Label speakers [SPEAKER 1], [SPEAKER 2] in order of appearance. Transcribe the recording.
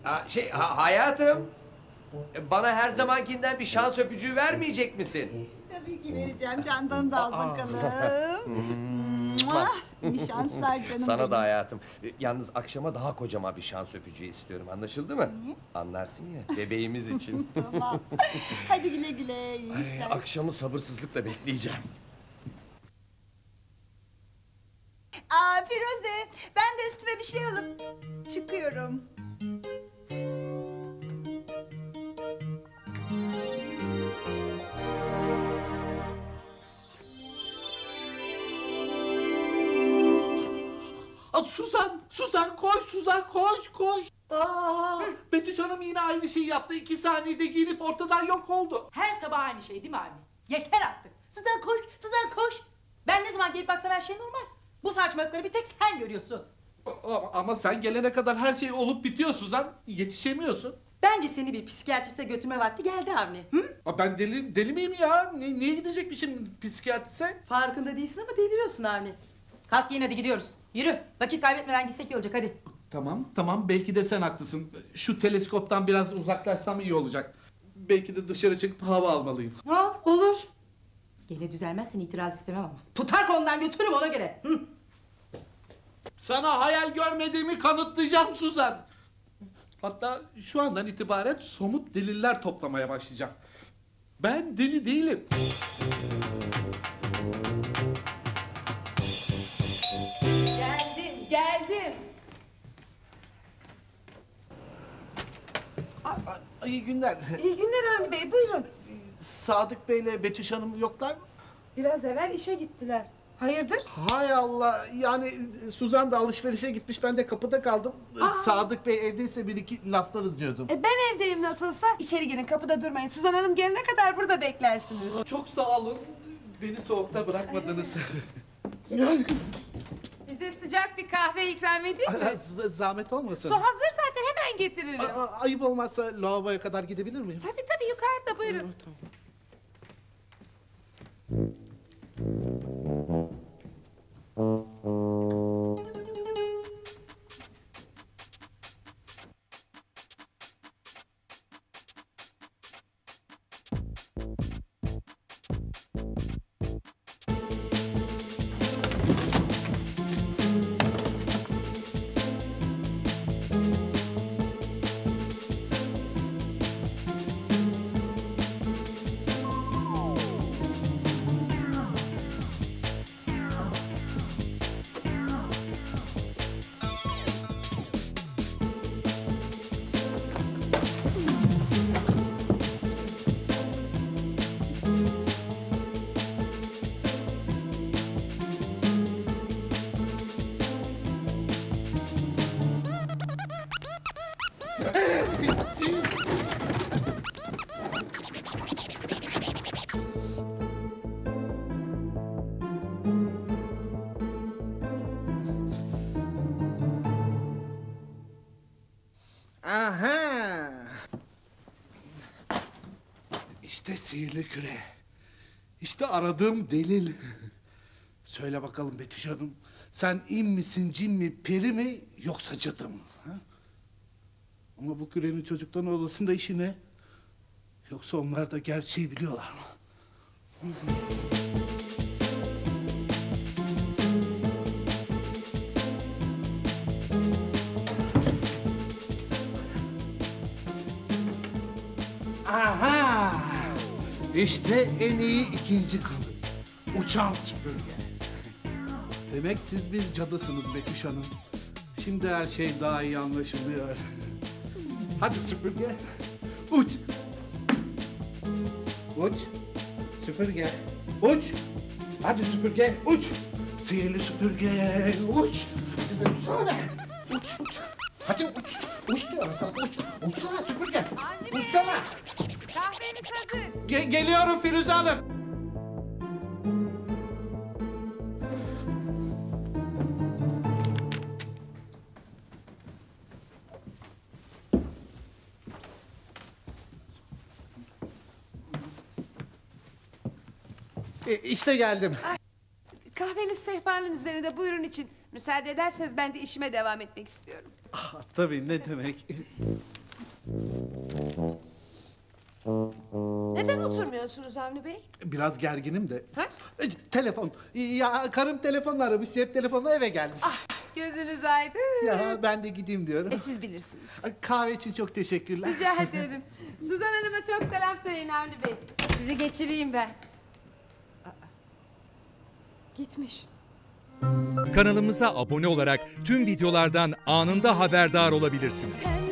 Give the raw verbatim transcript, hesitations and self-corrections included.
[SPEAKER 1] Ha, şey ha- hayatım. Bana her zamankinden bir şans öpücüğü vermeyecek misin?
[SPEAKER 2] Tabii ki vereceğim. Candan da al bakalım. Mua! İyi şanslar canım
[SPEAKER 1] Sana
[SPEAKER 2] benim.
[SPEAKER 1] da hayatım. Yalnız akşama daha kocaman bir şans öpücüğü istiyorum. Anlaşıldı mı?
[SPEAKER 2] Niye?
[SPEAKER 1] Anlarsın ya, bebeğimiz için.
[SPEAKER 2] Tamam. Hadi güle güle. İyi işler.
[SPEAKER 1] Akşamı sabırsızlıkla bekleyeceğim.
[SPEAKER 2] Aa Firuze, ben de üstüme bir şey alıp çıkıyorum.
[SPEAKER 3] Aa, Suzan, Suzan koş, Suzan koş, koş. Aa, Betüş Hanım yine aynı şeyi yaptı. İki saniyede giyinip ortadan yok oldu.
[SPEAKER 4] Her sabah aynı şey değil mi abi? Yeter artık. Suzan koş, Suzan koş. Ben ne zaman gelip baksam her şey normal. Bu saçmalıkları bir tek sen görüyorsun.
[SPEAKER 3] Ama, ama sen gelene kadar her şey olup bitiyor Suzan. Yetişemiyorsun.
[SPEAKER 4] Bence seni bir psikiyatriste götürme vakti geldi Avni. Hı?
[SPEAKER 3] Aa, ben deli, deli miyim ya? Ne, niye gidecekmişim psikiyatrise?
[SPEAKER 4] Farkında değilsin ama deliriyorsun Avni. Kalk giyin hadi gidiyoruz. Yürü. Vakit kaybetmeden gitsek iyi olacak hadi.
[SPEAKER 3] Tamam, tamam. Belki de sen haklısın. Şu teleskoptan biraz uzaklaşsam iyi olacak. Belki de dışarı çıkıp hava almalıyım.
[SPEAKER 4] Al olur. Gene düzelmezsen itiraz istemem ama. Tutar kolundan götürürüm ona göre. Hı.
[SPEAKER 3] Sana hayal görmediğimi kanıtlayacağım Suzan. Hatta şu andan itibaren somut deliller toplamaya başlayacağım. Ben deli değilim.
[SPEAKER 4] Geldim, geldim.
[SPEAKER 5] İyi günler.
[SPEAKER 6] İyi günler Avni Bey, buyurun.
[SPEAKER 5] Sadık Bey'le Betüş Hanım yoklar mı?
[SPEAKER 6] Biraz evvel işe gittiler. Hayırdır?
[SPEAKER 5] Hay Allah, yani Suzan da alışverişe gitmiş, ben de kapıda kaldım. Sadık Bey evdeyse bir iki laflarız diyordum.
[SPEAKER 6] E, ben evdeyim nasılsa. İçeri girin, kapıda durmayın. Suzan Hanım gelene kadar burada beklersiniz.
[SPEAKER 3] Çok sağ olun. Beni soğukta bırakmadınız.
[SPEAKER 6] Size sıcak bir kahve ikram edeyim mi?
[SPEAKER 5] Size zahmet olmasın.
[SPEAKER 6] Su hazır zaten, hemen getiririm.
[SPEAKER 5] Aa, ayıp olmazsa lavaboya kadar gidebilir miyim?
[SPEAKER 6] Tabii tabii, yukarıda buyurun.
[SPEAKER 5] Tamam. Aha! İşte sihirli küre. İşte aradığım delil. Söyle bakalım Betüş Hanım, sen in misin, cin mi, peri mi, yoksa cadı mı? Ha? Ama bu kürenin çocukların odasında işi ne? Yoksa onlar da gerçeği biliyorlar mı? Aha! İşte en iyi ikinci kanıt. Uçan süpürge. Demek siz bir cadısınız Betüş Hanım. Şimdi her şey daha iyi anlaşılıyor. Hadi süpürge, uç. Uç. Süpürge, uç. Hadi süpürge, uç. Sihirli süpürge, uç. Uçsana. Uç, uç. Hadi uç. Uç diyorum sana, uç. Uçsana süpürge.
[SPEAKER 6] Avni Bey,
[SPEAKER 5] Uçsana.
[SPEAKER 6] kahveniz hazır.
[SPEAKER 5] Ge- geliyorum Firuze Hanım. E, işte geldim.
[SPEAKER 6] Kahveniz sehpanın üzerinde, buyurun için. Müsaade ederseniz ben de işime devam etmek istiyorum.
[SPEAKER 5] Ah, tabii, ne demek.
[SPEAKER 6] Neden oturmuyorsunuz Avni Bey?
[SPEAKER 5] Biraz gerginim de.
[SPEAKER 6] Ha?
[SPEAKER 5] E, Telefon. Ya karım telefonla aramış. Cep telefonla eve gelmiş.
[SPEAKER 6] Gözünüz aydın.
[SPEAKER 5] Ya ben de gideyim diyorum.
[SPEAKER 6] E siz bilirsiniz.
[SPEAKER 5] Ay, kahve için çok teşekkürler.
[SPEAKER 6] Rica ederim. Suzan Hanım'a çok selam söyleyin Avni Bey. Sizi geçireyim ben. Aa, gitmiş.
[SPEAKER 7] Kanalımıza abone olarak tüm videolardan anında haberdar olabilirsiniz.